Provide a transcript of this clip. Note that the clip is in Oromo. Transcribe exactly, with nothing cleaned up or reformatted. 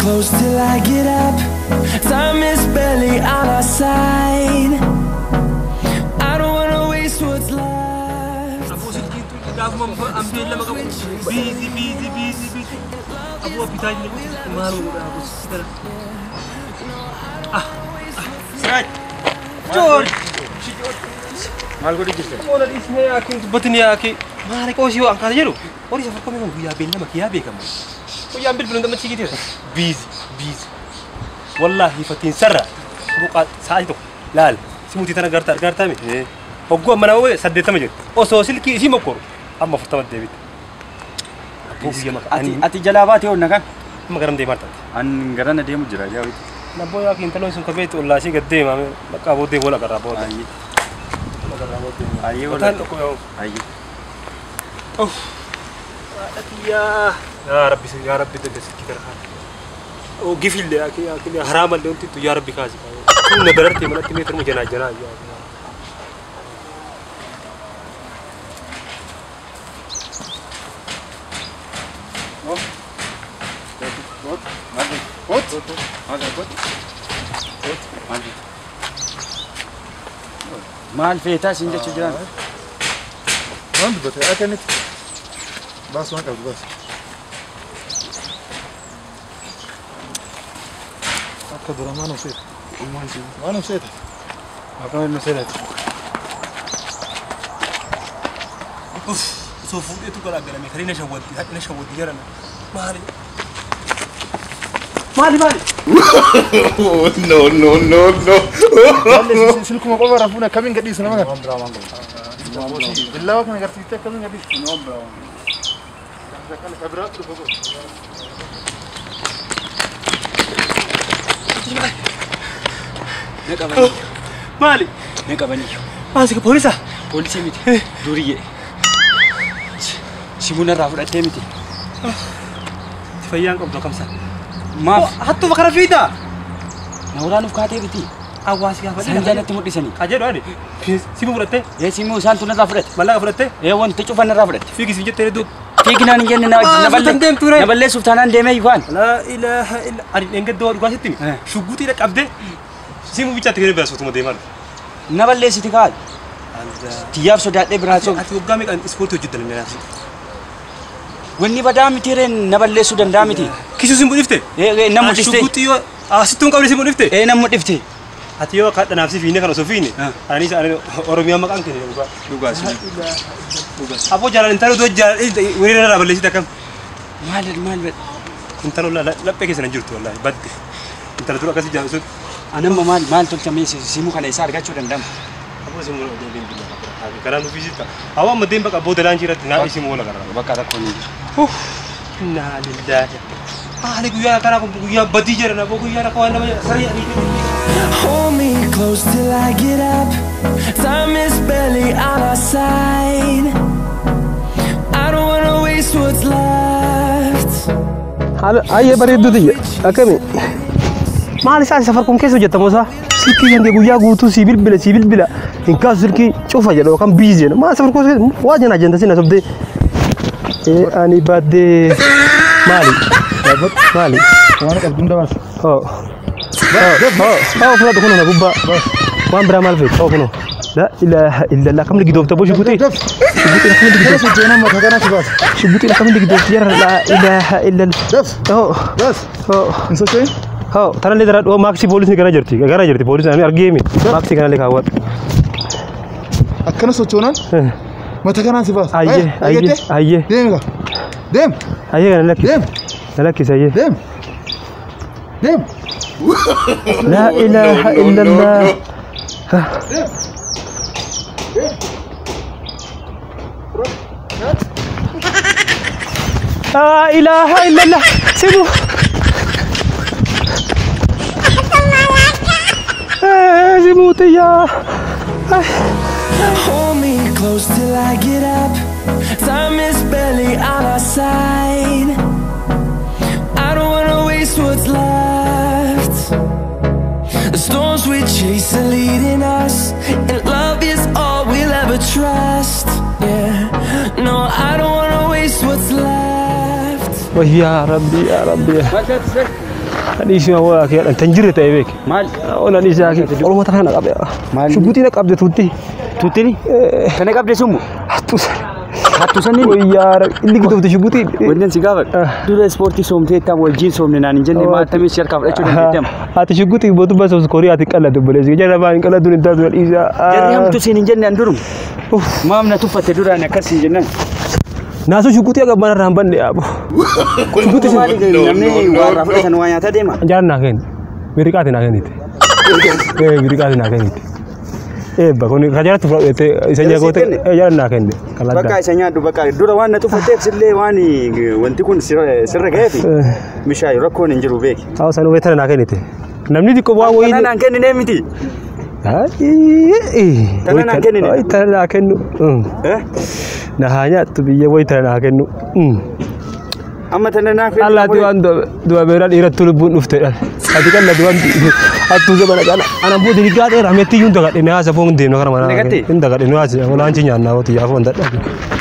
close till I get up. Time is barely on our side. I don't wanna waste what's left. Busy, busy, busy, busy. Aku appetite ni maru aku sekarang. Ah, Siraj. Jor. Mal ko dikis. Mola isme akin batni akin. Mare ko siyo angkat aja lu. Ori safar kami mau ya benda mak ya be kamu. Ko ya ambil belum dapat sikit. Busy, busy. Wallahi fatin sarra. Buka saat itu. Lal. Simuti tanah gartar gartar mi. Oggo mana we sadde tamajir. O so silki isi mokor. Amma fatamat David. Ati ati jalabati onna kan? Magaram de marta. An garana de mujira jawi. Na boya ki intalo sun kabet ulla shi gadde ma ka bode bola kar rabo. Ayi. Magara bode. Ayi wala. Ayi. Oh. Ati ya. Ya Rabbi ya Rabbi de sikir ha. O gifil de aki aki haram de unti tu ya Rabbi kazi. Tu ne berarti mana timi termu jana jana ya. What? Ada what? What? Mal feta sinja chujan. Mand bata akanit. Bas ma ka bas. Akka dura ma no set. Ma no set. Akka no set. Uf, so fu itu kala gala me kharina shawati hakina shawati jarana. Mari. Mali mali. No no no no. Silkum ko bara funa kamin gadis na maga. Ombra mango. Billahi kan garti te kamin gadis. Ombra. Kan kabra tu ko. Ne kabani. Mali. Ne kabani. Masih ke polisi ah? Polisi miti. Duriye. Simuna rafuda temiti. Fayang ko kamsa. Maaf. Hattu bakara fida. Nauranu kate biti. Awas ya fadi. Sanjana timut di sini. Aja do ade. Simu furate. Ya simu santuna rafuda. Malaga furate. Ya won ticu fana rafuda. Figi sinje tere du. Fikina ninge na naballe. Naballe sultanan deme yuan. La ilaha illa ari enga do gwa sitin. Shuguti da qabde. Simu bicha tere ba sotu demal. Naballe sitikal. Tiap sodade braso. Ati ugame kan sport hojjetan ne nasi. Wanni badami tiren naballe sudan damiti. Kisu simbu difte. Eh namu difte. Shuguti yo asitun qabde simbu difte. Eh namu difte. Ati yo kadda nafsi fine kan so fine. Ani sa Oromia makan kene duga. Duga sini. Apo jalan intaro do jalan wiri na naballe sitakam. Mal mal. Intaro la la peke sana jurtu wallahi badde. Intaro dura kasi jalan so. Anam mal mal tok chami simu kana isar gachu dandam. Apo simu do bin bin. Karena visita. Awa madem baka bodalan jirat na isimu wala karana. Bakara koni. Huh. Inna lillahi. Ah, ni kuya kana ko kuya badi jara na kuya na ko na sari ani. Hold me close till I get up. Time is barely on our side. I don't wanna waste what's left. Hal aye bareedu diya. Akami. Maali sa safar kun keso jetta mosa. Sikki yange guya gutu sibil bila sibil bila. In kasulki cofa jado kan busy na. Ma safar kun wajana ajenda sina sabde. Eh ani badde Mali. Mali. Wana ka bunda bas. Oh. Oh, oh, fula dukuna na gubba. Wan bra malfe. Oh kuno. La ilaha illa Allah kam ligi dobta bo shubuti. Shubuti kam ligi dobta. Jena ma tagana sibas. Shubuti kam ligi dobta yara la ilaha illa Allah. Oh. Bas. Oh. Inso kay? Oh, taran le darat o maxi police ni kana jirti. Gara jirti police ani argemi. Maxi kana le kawat. Akkana sochonan? Mata kana sibas. Ayye, ayye, ayye. Dem ga. Dem. Ayye kana laki. Dem. Laki sayye. Dem. Dem. La ilaha illa Allah. Dem. La ilaha illa Allah. Simu. Eh, simu tiya. Hold me close till I get up. Time is barely on our side. I don't wanna waste what's left. The storms we chase are leading us, and love is all we'll ever trust. Yeah, no, I don't wanna waste what's left. Oh ya Rabbi, ya Rabbi. Hadisi ma waa kee tanjire tay beek. Maal? Ona ni saaki. Oromo ta kana qabde. Maal? Shuguti na qabde tutti. Tutti ni? Kana qabde sumu? Hattus. Hattu sanni? O yaara inni gudufte shuguti. Wannan si gaafad. Dura ispoortii soomtee taa wajjin soomne naan hin jenne maatamee sharka fudhachuu dandeetama. Ati shuguti botu basos Kooriyaa ati qallatu boleesi. Jara baan qallatu ni taatu dhiisa. Jarri hamtu siin hin jenne andurum. Maamna tuffate duraan akkas hin jennan. Naasu shuguti aga bana ramban de abo. Shuguti maali namni waa rafudhatan waa nyaata deema. Jara naa kenni. Miriqaati naa kennite. Eh miriqaati naa kennite. Eh bakoni kajaratu fudhate isa nyaagote eh jara naa kenne. Bakka isa nyaadhu bakka dura waan na tuffateef sillee waan wanti kun sirra ga'eefi mishaa rakkoon hin jiru beeki. Haa san wetara naa kennite. Namni xiqqoo waan wayii. Kana naan kennine miti. Kana naan kennine. Ay tana naa kennu. Eh? Na hanya tu biye wayii tana naa kennu. Amma tana naa kennu. Allah tuan dua beran iratul bun ufte. Ati kan la tuan atu zaman kana ana budi rigade rameti yunda kadene asa fong dem na kana mana. Inda kadene asa wala anci nyanna wati ya fong dadda.